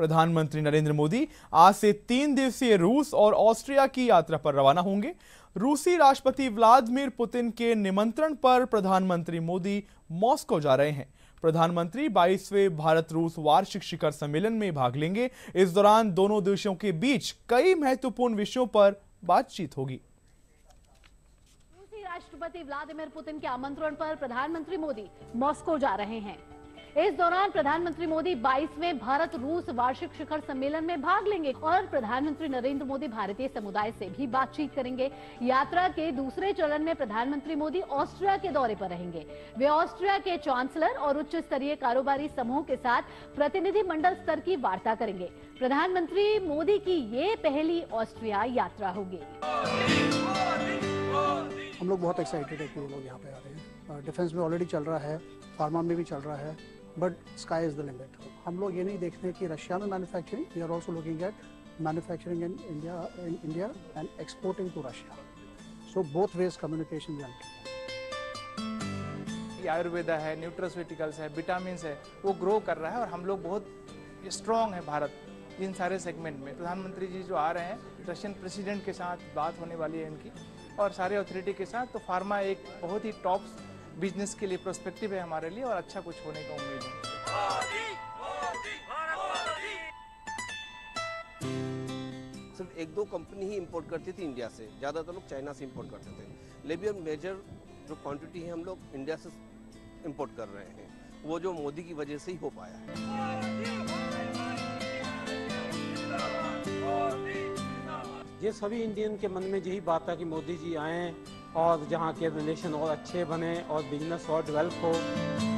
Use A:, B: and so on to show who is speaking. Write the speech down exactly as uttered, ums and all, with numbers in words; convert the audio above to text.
A: प्रधानमंत्री नरेंद्र मोदी आज से तीन दिवसीय रूस और ऑस्ट्रिया की यात्रा पर रवाना होंगे। रूसी राष्ट्रपति व्लादिमीर पुतिन के निमंत्रण पर प्रधानमंत्री मोदी मॉस्को जा रहे हैं। प्रधानमंत्री बाईसवें भारत रूस वार्षिक शिखर सम्मेलन में भाग लेंगे। इस दौरान दोनों देशों के बीच कई महत्वपूर्ण विषयों पर बातचीत होगी।
B: रूसी राष्ट्रपति व्लादिमीर पुतिन के आमंत्रण पर प्रधानमंत्री मोदी मॉस्को जा रहे हैं। इस दौरान प्रधानमंत्री मोदी बाईसवें भारत रूस वार्षिक शिखर सम्मेलन में भाग लेंगे और प्रधानमंत्री नरेंद्र मोदी भारतीय समुदाय से भी बातचीत करेंगे। यात्रा के दूसरे चरण में प्रधानमंत्री मोदी ऑस्ट्रिया के दौरे पर रहेंगे। वे ऑस्ट्रिया के चांसलर और उच्च स्तरीय कारोबारी समूह के साथ प्रतिनिधि मंडल स्तर की वार्ता करेंगे। प्रधानमंत्री मोदी की ये पहली ऑस्ट्रिया यात्रा होगी।
C: हम लोग बहुत एक्साइटेड है कि वो लोग यहाँ पे आ रहे हैं। डिफेंस में ऑलरेडी चल रहा है, फार्मा में भी चल रहा है, but sky is the limit. हम लोग ये नहीं देखते कि रशिया में manufacturing, we are also looking at manufacturing in India in India and exporting to Russia. So both ways communication will.
D: Ayurveda है, न्यूट्रास्यूटिकल्स है, विटामिन्स है, वो ग्रो कर रहा है और हम लोग बहुत स्ट्रॉन्ग है भारत इन सारे सेगमेंट में। प्रधानमंत्री जी जो आ रहे हैं, रशियन प्रेसिडेंट के साथ बात होने वाली है इनकी और सारे अथॉरिटी के साथ। तो फार्मा एक बहुत ही टॉप बिजनेस के लिए प्रोस्पेक्टिव है हमारे लिए और अच्छा कुछ होने का उम्मीद है।
E: सिर्फ एक दो कंपनी ही इंपोर्ट करती थी इंडिया से, ज़्यादातर लोग चाइना से इंपोर्ट करते थे। लेकिन मेजर जो क्वांटिटी है हम लोग इंडिया से इंपोर्ट कर रहे हैं, वो जो मोदी की वजह से ही हो पाया है।
F: ये सभी इंडियन के मन में यही बात था कि मोदी जी आएँ और जहाँ के रिलेशन और अच्छे बने और बिजनेस और डेवलप हो।